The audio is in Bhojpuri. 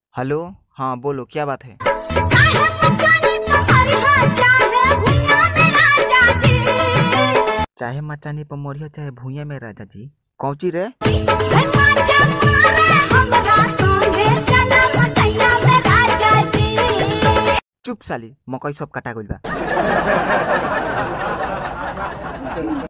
हेलो। हाँ बोलो, क्या बात है? चाहे मचानी पर मोरिया चाहे भूया में राजा जी। कौची रे? चुप साली, मकई सब कटा गइल बा।